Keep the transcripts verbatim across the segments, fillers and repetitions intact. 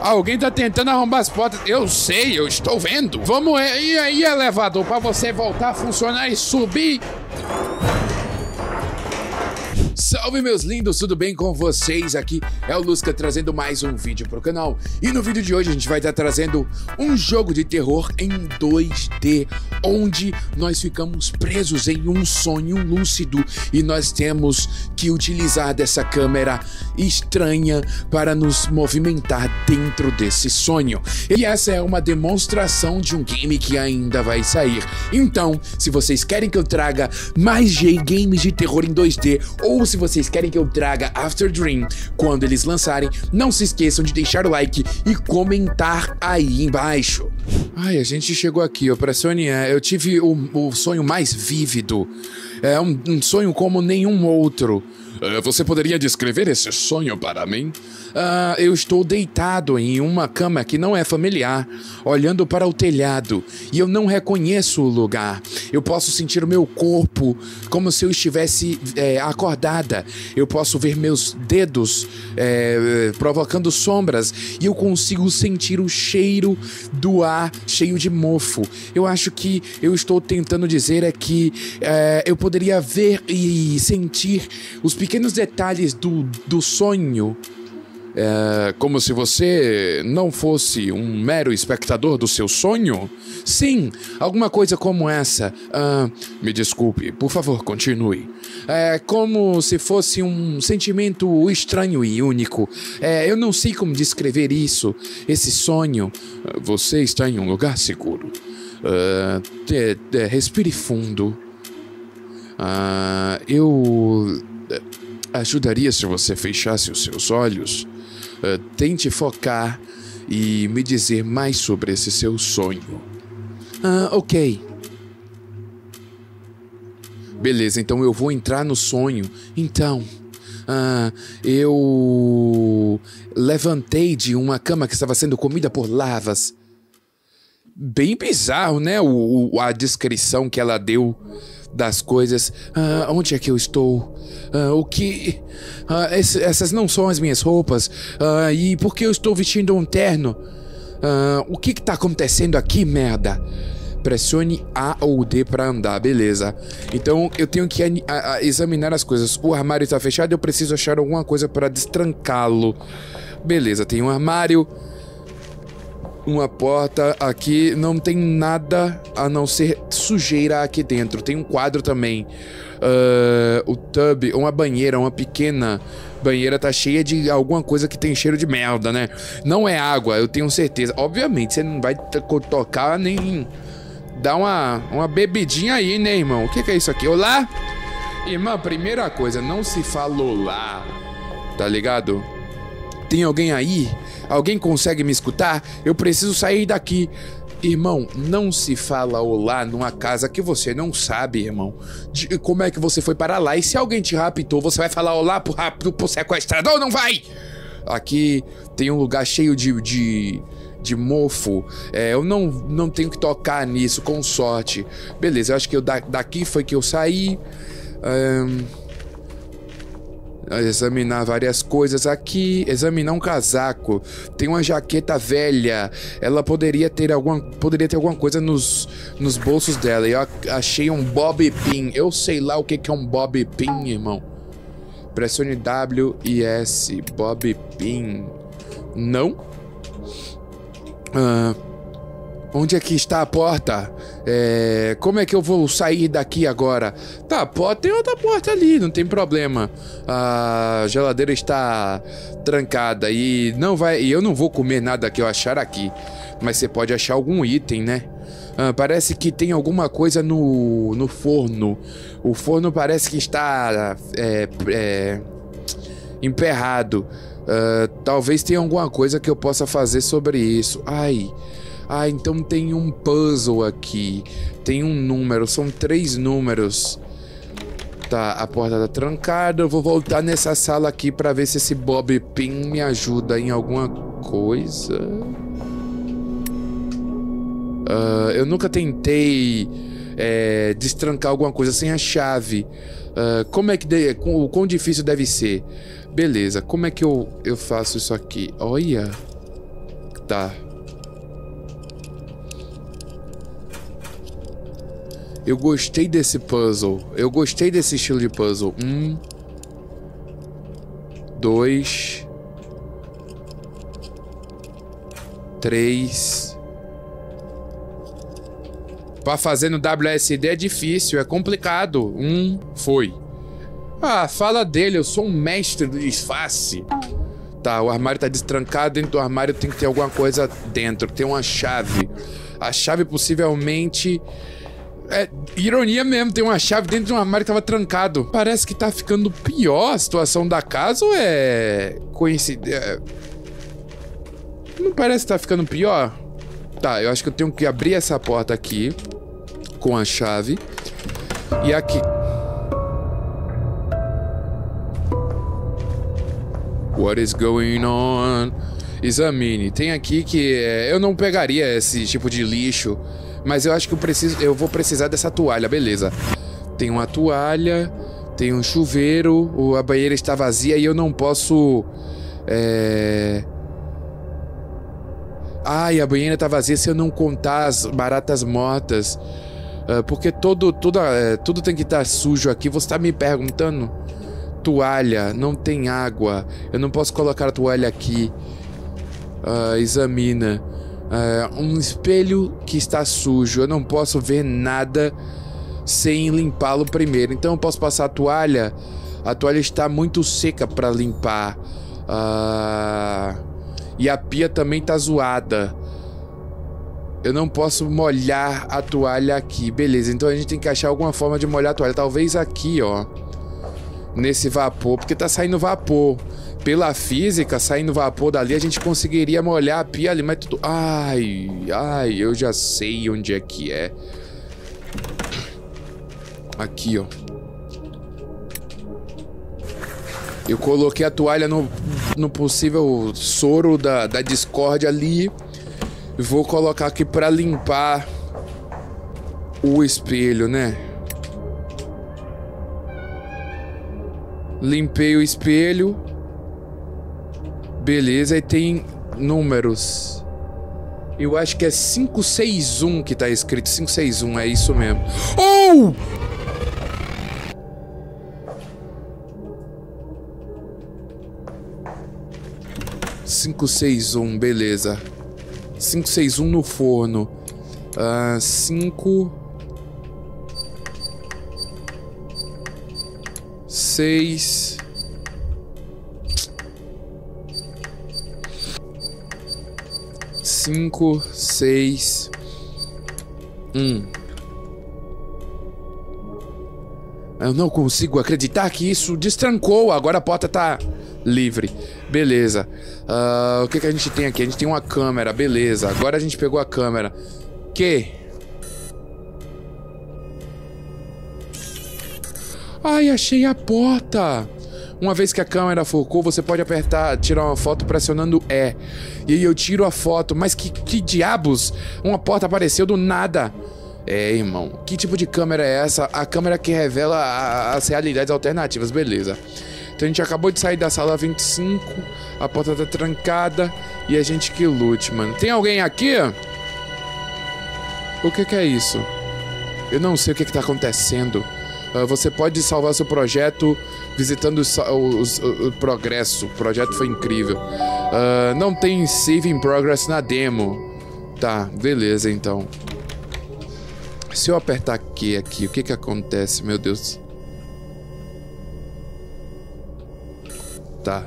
Alguém tá tentando arrombar as portas. Eu sei, eu estou vendo. Vamos, e aí, elevador, pra você voltar a funcionar e subir. Salve, meus lindos, tudo bem com vocês? Aqui é o Lusca trazendo mais um vídeo pro canal. E no vídeo de hoje a gente vai estar trazendo um jogo de terror em dois D, onde nós ficamos presos em um sonho lúcido e nós temos que utilizar dessa câmera estranha para nos movimentar dentro desse sonho. E essa é uma demonstração de um game que ainda vai sair. Então, se vocês querem que eu traga mais games de terror em dois D, ou se vocês querem que eu traga After Dream quando eles lançarem, não se esqueçam de deixar o like e comentar aí embaixo. Ai, a gente chegou aqui, ó, pra Sônia. Eu tive o, o sonho mais vívido. É um, um sonho como nenhum outro. Uh, você poderia descrever esse sonho para mim? Uh, eu estou deitado em uma cama que não é familiar, olhando para o telhado, e eu não reconheço o lugar. Eu posso sentir o meu corpo como se eu estivesse é, acordada. Eu posso ver meus dedos é, provocando sombras, e eu consigo sentir o cheiro do ar cheio de mofo. Eu acho que eu estou tentando dizer é que é, eu poderia ver e sentir os pequenos detalhes do, do sonho. É como se você não fosse um mero espectador do seu sonho? Sim, alguma coisa como essa. Ah, me desculpe, por favor, continue. É como se fosse um sentimento estranho e único. É, eu não sei como descrever isso, esse sonho. Você está em um lugar seguro. Ah, é, é, respire fundo. Ah, eu ajudaria se você fechasse os seus olhos. Uh, tente focar e me dizer mais sobre esse seu sonho. Ah, ok. Beleza, então eu vou entrar no sonho. Então, uh, eu levantei de uma cama que estava sendo comida por larvas. Bem bizarro, né? O, o, a descrição que ela deu das coisas. Ah, onde é que eu estou? Ah, o que... Ah, esse, essas não são as minhas roupas. Ah, e por que eu estou vestindo um terno? Ah, o que que tá acontecendo aqui, merda? Pressione A ou D para andar, beleza. Então eu tenho que a, a, examinar as coisas. O armário está fechado, eu preciso achar alguma coisa para destrancá-lo. Beleza, tem um armário, uma porta aqui, não tem nada a não ser sujeira aqui dentro. Tem um quadro também. Uh, o tub, uma banheira, uma pequena banheira tá cheia de alguma coisa que tem cheiro de merda, né? Não é água, eu tenho certeza. Obviamente, você não vai tocar nem dar uma, uma bebidinha aí, né, irmão? O que que é isso aqui? Olá? Irmã, primeira coisa, não se fala olá, tá ligado? Tem alguém aí? Alguém consegue me escutar? Eu preciso sair daqui. Irmão, não se fala olá numa casa que você não sabe, irmão. De, como é que você foi para lá? E se alguém te raptou, você vai falar olá pro, pro, pro sequestrador? Não vai! Aqui tem um lugar cheio de, de, de mofo. É, eu não, não tenho que tocar nisso, com sorte. Beleza, eu acho que eu, da, daqui foi que eu saí. Um... Examinar várias coisas aqui. Examinar um casaco. Tem uma jaqueta velha. Ela poderia ter alguma, poderia ter alguma coisa nos, nos bolsos dela. Eu achei um bobby pin. Eu sei lá o que, que é um bobby pin, irmão. Pressione W e S. Bobby pin. Não? Ah... Onde é que está a porta? É... Como é que eu vou sair daqui agora? Tá, pode ter outra porta ali, não tem problema. A geladeira está trancada e não vai. E eu não vou comer nada que eu achar aqui. Mas você pode achar algum item, né? Ah, parece que tem alguma coisa no, no forno. O forno parece que está é, é, emperrado. Ah, talvez tenha alguma coisa que eu possa fazer sobre isso. Ai. Ah, então tem um puzzle aqui. Tem um número, são três números. Tá, a porta tá trancada. Eu vou voltar nessa sala aqui pra ver se esse Bobby Pin me ajuda em alguma coisa. Uh, eu nunca tentei é, destrancar alguma coisa sem a chave. Uh, como é que... De, o quão difícil deve ser? Beleza, como é que eu, eu faço isso aqui? Olha... Tá. Eu gostei desse puzzle. Eu gostei desse estilo de puzzle. Um. Dois. Três. Pra fazer no W S D é difícil, é complicado. Um. Foi. Ah, fala dele, eu sou um mestre do disfarce. Tá, o armário tá destrancado. Dentro do armário tem que ter alguma coisa dentro. Tem uma chave. A chave possivelmente... É ironia mesmo, tem uma chave dentro de um armário que tava trancado. Parece que tá ficando pior a situação da casa ou é... coincidência? Não parece que tá ficando pior? Tá, eu acho que eu tenho que abrir essa porta aqui com a chave. E aqui... What is going on? Examine. Tem aqui que é, eu não pegaria esse tipo de lixo, mas eu acho que eu preciso, eu vou precisar dessa toalha, beleza. Tem uma toalha, tem um chuveiro, a banheira está vazia e eu não posso... É... Ai, a banheira está vazia se eu não contar as baratas mortas. Uh, porque todo, tudo, uh, tudo tem que estar sujo aqui. Você está me perguntando? Toalha, não tem água. Eu não posso colocar a toalha aqui. Uh, examina. Uh, um espelho que está sujo. Eu não posso ver nada sem limpá-lo primeiro. Então eu posso passar a toalha. A toalha está muito seca para limpar. Uh, e a pia também está zoada. Eu não posso molhar a toalha aqui. Beleza, então a gente tem que achar alguma forma de molhar a toalha. Talvez aqui, ó. Nesse vapor, porque tá saindo vapor. Pela física, saindo vapor dali, a gente conseguiria molhar a pia ali, mas tudo... Ai, ai, eu já sei onde é que é. Aqui, ó. Eu coloquei a toalha no, no possível soro da, da discórdia ali. Vou colocar aqui pra limpar o espelho, né? Limpei o espelho. Beleza, e tem números. Eu acho que é cinco seis um que tá escrito. cinco seis um, é isso mesmo. Oh! cinco seis um, beleza. cinco seis um no forno. Uh, cinco... seis... cinco, seis, um. Eu não consigo acreditar que isso destrancou. Agora a porta tá livre. Beleza. Uh, o que que a gente tem aqui? A gente tem uma câmera. Beleza. Agora a gente pegou a câmera. Que? Ai, achei a porta. Uma vez que a câmera focou, você pode apertar, tirar uma foto pressionando E. E aí eu tiro a foto. Mas que, que diabos? Uma porta apareceu do nada. É, irmão. Que tipo de câmera é essa? A câmera que revela a, as realidades alternativas. Beleza. Então a gente acabou de sair da sala vinte e cinco. A porta tá trancada. E a gente que lute, mano. Tem alguém aqui? O que que é isso? Eu não sei o que que tá acontecendo. Uh, você pode salvar seu projeto visitando o, o, o, o progresso. O projeto foi incrível. Uh, não tem save in progress na demo. Tá, beleza então. Se eu apertar Q aqui, o que que acontece? Meu Deus. Tá.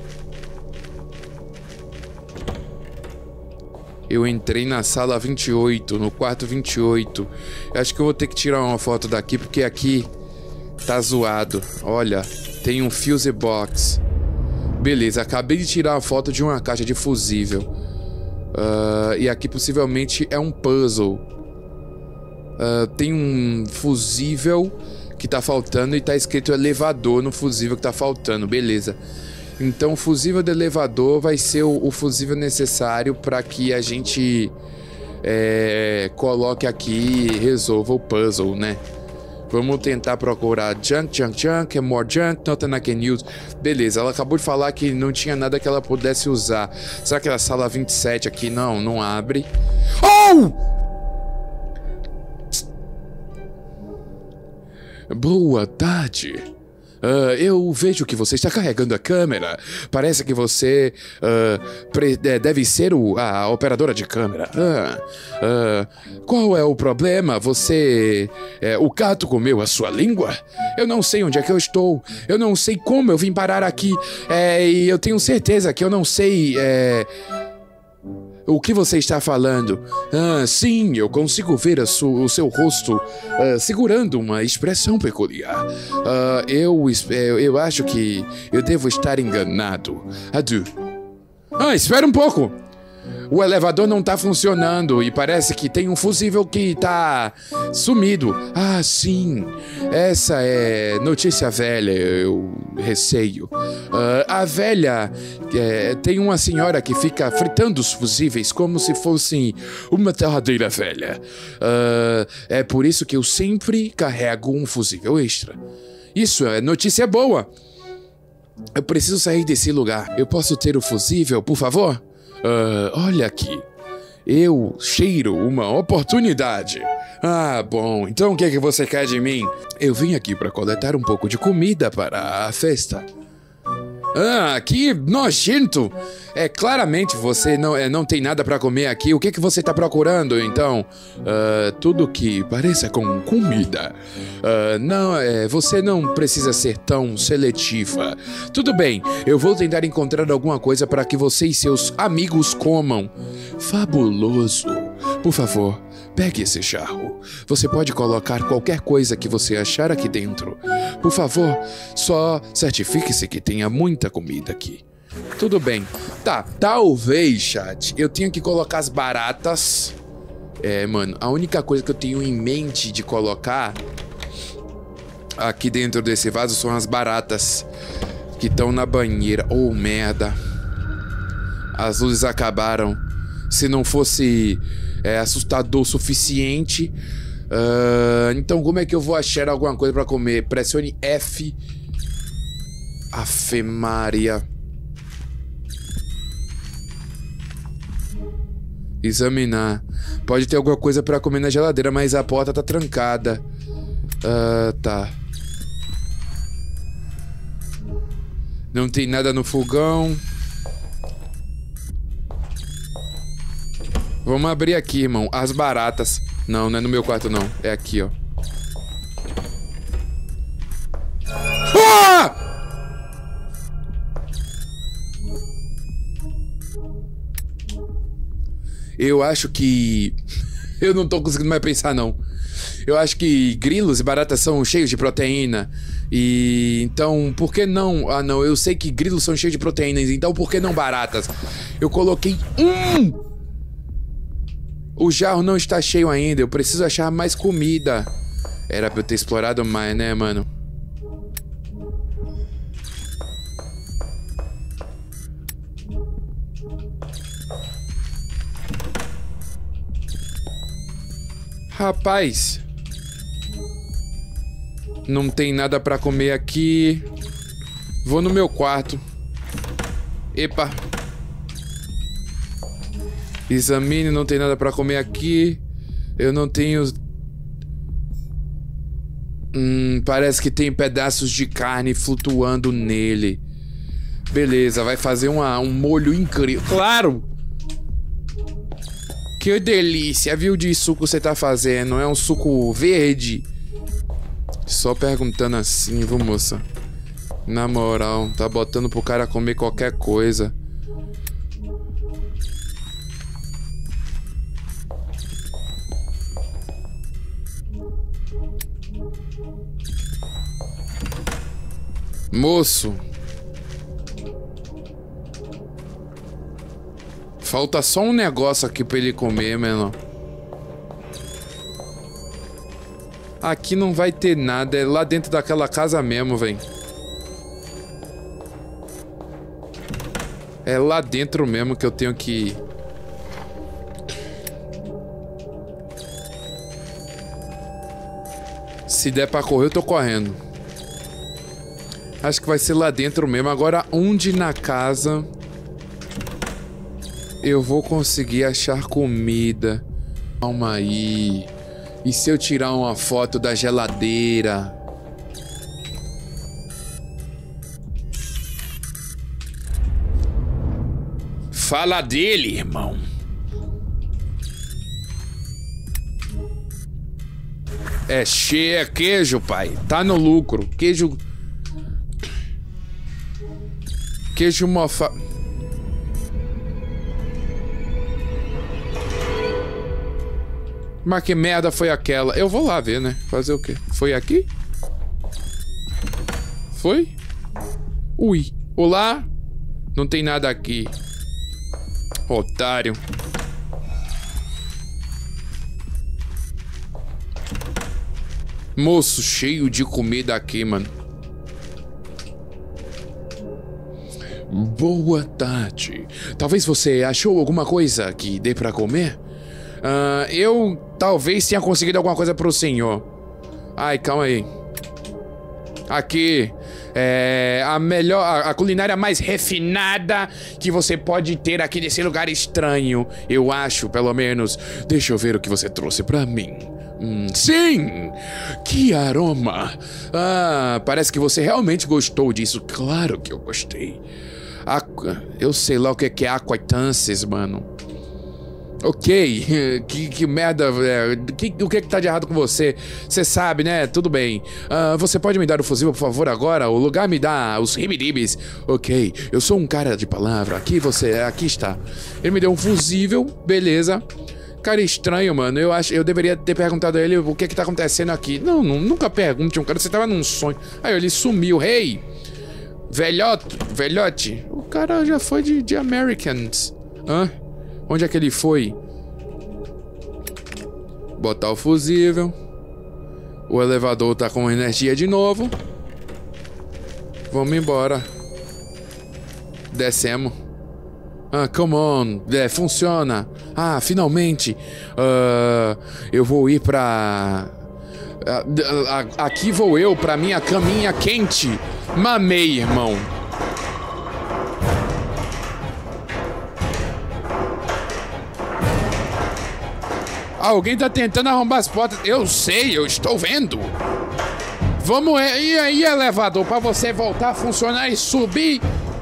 Eu entrei na sala vinte e oito, no quarto vinte e oito. Eu acho que eu vou ter que tirar uma foto daqui, porque aqui tá zoado. Olha, tem um fuse box. Beleza, acabei de tirar a foto de uma caixa de fusível. Uh, e aqui possivelmente é um puzzle. Uh, tem um fusível que tá faltando e tá escrito elevador no fusível que tá faltando. Beleza. Então o fusível do elevador vai ser o, o fusível necessário para que a gente é, coloque aqui e resolva o puzzle, né? Vamos tentar procurar junk, junk, junk, more junk, nothing I can use. Beleza, ela acabou de falar que não tinha nada que ela pudesse usar. Será que a sala vinte e sete aqui não, não abre? Oh! Boa tarde. Uh, eu vejo que você está carregando a câmera. Parece que você uh, pre- deve ser o, a operadora de câmera. Uh, uh, qual é o problema? Você... É, o gato comeu a sua língua? Eu não sei onde é que eu estou. Eu não sei como eu vim parar aqui. É, e eu tenho certeza que eu não sei... É, o que você está falando? Ah, sim, eu consigo ver a su- o seu rosto uh, segurando uma expressão peculiar. Uh, eu, eu, eu acho que eu devo estar enganado. Adu. Ah, espera um pouco. O elevador não tá funcionando e parece que tem um fusível que tá sumido. Ah, sim. Essa é notícia velha, eu receio. Uh, a velha... É, tem uma senhora que fica fritando os fusíveis como se fossem uma torradeira velha. Uh, é por isso que eu sempre carrego um fusível extra. Isso é notícia boa. Eu preciso sair desse lugar. Eu posso ter o fusível, por favor? Uh, olha aqui. Eu cheiro uma oportunidade. Ah, bom. Então o que é que você quer de mim? Eu vim aqui para coletar um pouco de comida para a festa. Ah, que nojento! É, claramente você não, é, não tem nada pra comer aqui. O que que você tá procurando, então? Uh, tudo que pareça com comida. Uh, não, é, você não precisa ser tão seletiva. Tudo bem, eu vou tentar encontrar alguma coisa para que você e seus amigos comam. Fabuloso. Por favor, pegue esse jarro. Você pode colocar qualquer coisa que você achar aqui dentro. Por favor, só certifique-se que tenha muita comida aqui. Tudo bem. Tá, talvez, chat, eu tenha que colocar as baratas. É, mano, a única coisa que eu tenho em mente de colocar aqui dentro desse vaso são as baratas que estão na banheira. Oh, merda. As luzes acabaram. Se não fosse é, assustador o suficiente... Uh, então como é que eu vou achar alguma coisa pra comer? Pressione F. Afe Maria. Examinar. Pode ter alguma coisa pra comer na geladeira, mas a porta tá trancada. Uh, tá. Não tem nada no fogão. Vamos abrir aqui, irmão. As baratas. Não, não é no meu quarto, não. É aqui, ó. Ah! Eu acho que... Eu não tô conseguindo mais pensar, não. Eu acho que grilos e baratas são cheios de proteína. E... Então, por que não... Ah, não. Eu sei que grilos são cheios de proteínas. Então, por que não baratas? Eu coloquei um... O jarro não está cheio ainda. Eu preciso achar mais comida. Era pra eu ter explorado mais, né, mano? Rapaz. Não tem nada pra comer aqui. Vou no meu quarto. Epa. Examine, não tem nada pra comer aqui. Eu não tenho... Hum, parece que tem pedaços de carne flutuando nele. Beleza, vai fazer uma, um molho incrível. Claro! Que delícia, viu de suco você tá fazendo? É um suco verde? Só perguntando assim, viu, moça? Na moral, tá botando pro cara comer qualquer coisa. Moço. Falta só um negócio aqui pra ele comer, mano. Aqui não vai ter nada. É lá dentro daquela casa mesmo, velho. É lá dentro mesmo que eu tenho que... Se der pra correr, eu tô correndo. Acho que vai ser lá dentro mesmo. Agora, onde na casa eu vou conseguir achar comida? Calma aí. E se eu tirar uma foto da geladeira? Fala dele, irmão. É cheio, é queijo, pai. Tá no lucro. Queijo... Queijo mofa... Mas que merda foi aquela? Eu vou lá ver, né? Fazer o quê? Foi aqui? Foi? Ui. Olá? Não tem nada aqui. Otário. Moço, cheio de comida aqui, mano. Boa tarde. Talvez você achou alguma coisa que dê pra comer? Uh, eu talvez tenha conseguido alguma coisa pro senhor. Ai, calma aí. Aqui é a melhor, a, a culinária mais refinada que você pode ter aqui nesse lugar estranho. Eu acho, pelo menos. Deixa eu ver o que você trouxe pra mim. Hum, sim! Que aroma! Ah, parece que você realmente gostou disso. Claro que eu gostei. Aqua, eu sei lá o que é aquatances, mano. Ok, que, que merda, é, que, o que é que tá de errado com você? Você sabe, né? Tudo bem. Uh, você pode me dar o fusível, por favor, agora? O lugar me dá os ribidibis. Ok, eu sou um cara de palavra. Aqui você, aqui está. Ele me deu um fusível, beleza. Cara estranho, mano. Eu acho, eu deveria ter perguntado a ele o que é que tá acontecendo aqui. Não, não nunca pergunte um cara, você tava num sonho. Aí ele sumiu. Hey, velhote, velhote. O cara já foi de, de Americans. Hã? Onde é que ele foi? Botar o fusível. O elevador tá com energia de novo. Vamos embora. Descemos. Ah, come on. É, funciona. Ah, finalmente. Uh, eu vou ir pra... Uh, aqui vou eu pra minha caminha quente. Mamei, irmão. Alguém tá tentando arrombar as portas. Eu sei, eu estou vendo. Vamos ir aí, elevador, pra você voltar a funcionar e subir.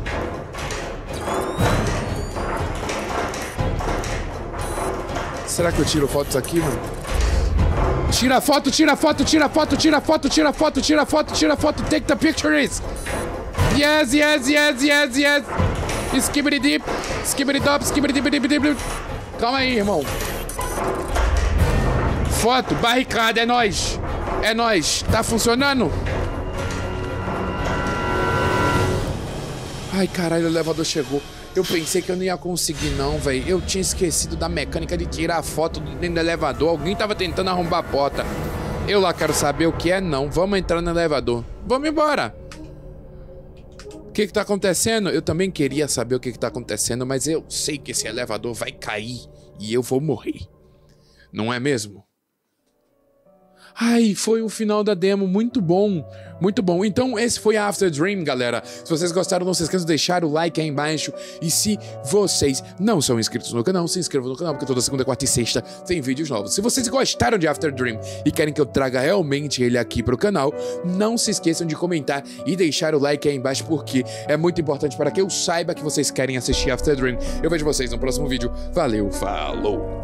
Será que eu tiro fotos aqui, mano? Tira foto, tira foto, tira foto, tira foto, tira foto, tira foto, tira foto. Take the pictures. Yes, yes, yes, yes, yes. Skibidi dip, skibidi dop, skibidi dip, dip, dip. Calma aí, irmão. Foto, barricada, é nóis. É nóis. Tá funcionando? Ai, caralho, o elevador chegou. Eu pensei que eu não ia conseguir não, velho. Eu tinha esquecido da mecânica de tirar a foto dentro do elevador. Alguém tava tentando arrombar a porta. Eu lá quero saber o que é não. Vamos entrar no elevador. Vamos embora. O que que tá acontecendo? Eu também queria saber o que que tá acontecendo, mas eu sei que esse elevador vai cair e eu vou morrer. Não é mesmo? Ai, foi o final da demo, muito bom, muito bom. Então esse foi a After Dream, galera. Se vocês gostaram, não se esqueçam de deixar o like aí embaixo. E se vocês não são inscritos no canal, se inscrevam no canal, porque toda segunda, quarta e sexta tem vídeos novos. Se vocês gostaram de After Dream e querem que eu traga realmente ele aqui pro canal, não se esqueçam de comentar e deixar o like aí embaixo, porque é muito importante para que eu saiba que vocês querem assistir After Dream. Eu vejo vocês no próximo vídeo. Valeu, falou!